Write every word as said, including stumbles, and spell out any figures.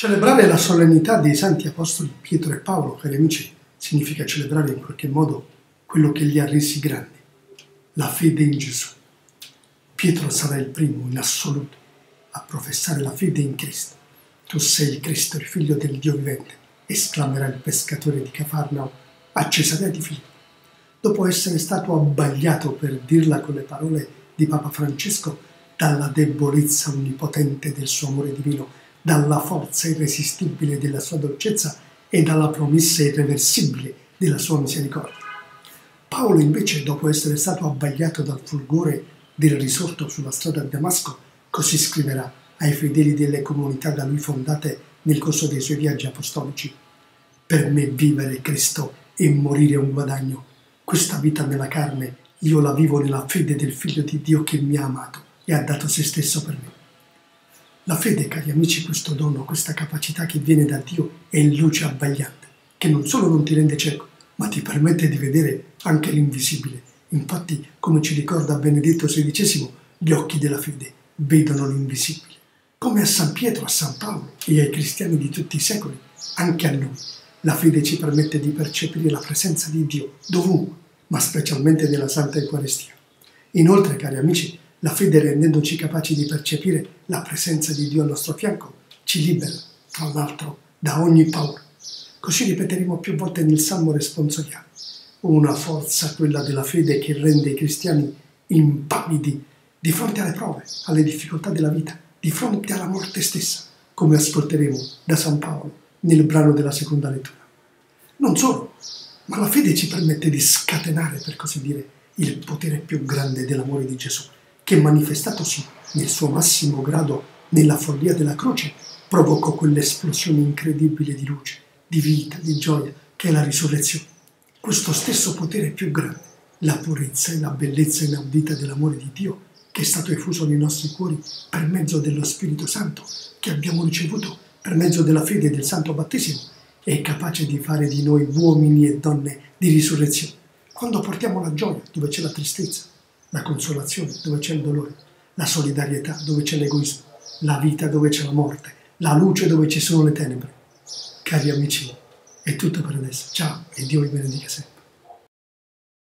Celebrare la solennità dei santi apostoli Pietro e Paolo, cari amici, significa celebrare in qualche modo quello che li ha resi grandi, la fede in Gesù. Pietro sarà il primo in assoluto a professare la fede in Cristo. Tu sei il Cristo, il figlio del Dio vivente, esclamerà il pescatore di Cafarnao a Cesarea di Filippo. Dopo essere stato abbagliato, per dirla con le parole di Papa Francesco, dalla debolezza onnipotente del suo amore divino, dalla forza irresistibile della sua dolcezza e dalla promessa irreversibile della sua misericordia. Paolo invece, dopo essere stato abbagliato dal fulgore del risorto sulla strada a Damasco, così scriverà ai fedeli delle comunità da lui fondate nel corso dei suoi viaggi apostolici: per me vivere è Cristo e morire è un guadagno. Questa vita nella carne io la vivo nella fede del Figlio di Dio che mi ha amato e ha dato se stesso per me. La fede, cari amici, questo dono, questa capacità che viene da Dio è luce abbagliante, che non solo non ti rende cieco, ma ti permette di vedere anche l'invisibile. Infatti, come ci ricorda Benedetto sedicesimo, gli occhi della fede vedono l'invisibile. Come a San Pietro, a San Paolo e ai cristiani di tutti i secoli, anche a noi, la fede ci permette di percepire la presenza di Dio dovunque, ma specialmente nella Santa Eucaristia. Inoltre, cari amici, la fede, rendendoci capaci di percepire la presenza di Dio al nostro fianco, ci libera, tra l'altro, da ogni paura. Così ripeteremo più volte nel Salmo responsoriale: una forza, quella della fede, che rende i cristiani impavidi di fronte alle prove, alle difficoltà della vita, di fronte alla morte stessa, come ascolteremo da San Paolo nel brano della seconda lettura. Non solo, ma la fede ci permette di scatenare, per così dire, il potere più grande dell'amore di Gesù, che, manifestatosi nel suo massimo grado nella follia della croce, provocò quell'esplosione incredibile di luce, di vita, di gioia, che è la risurrezione. Questo stesso potere più grande, la purezza e la bellezza inaudita dell'amore di Dio, che è stato effuso nei nostri cuori per mezzo dello Spirito Santo, che abbiamo ricevuto per mezzo della fede e del Santo Battesimo, è capace di fare di noi uomini e donne di risurrezione. Quando portiamo la gioia dove c'è la tristezza, la consolazione dove c'è il dolore, la solidarietà dove c'è l'egoismo, la vita dove c'è la morte, la luce dove ci sono le tenebre. Cari amici, è tutto per adesso. Ciao e Dio vi benedica sempre.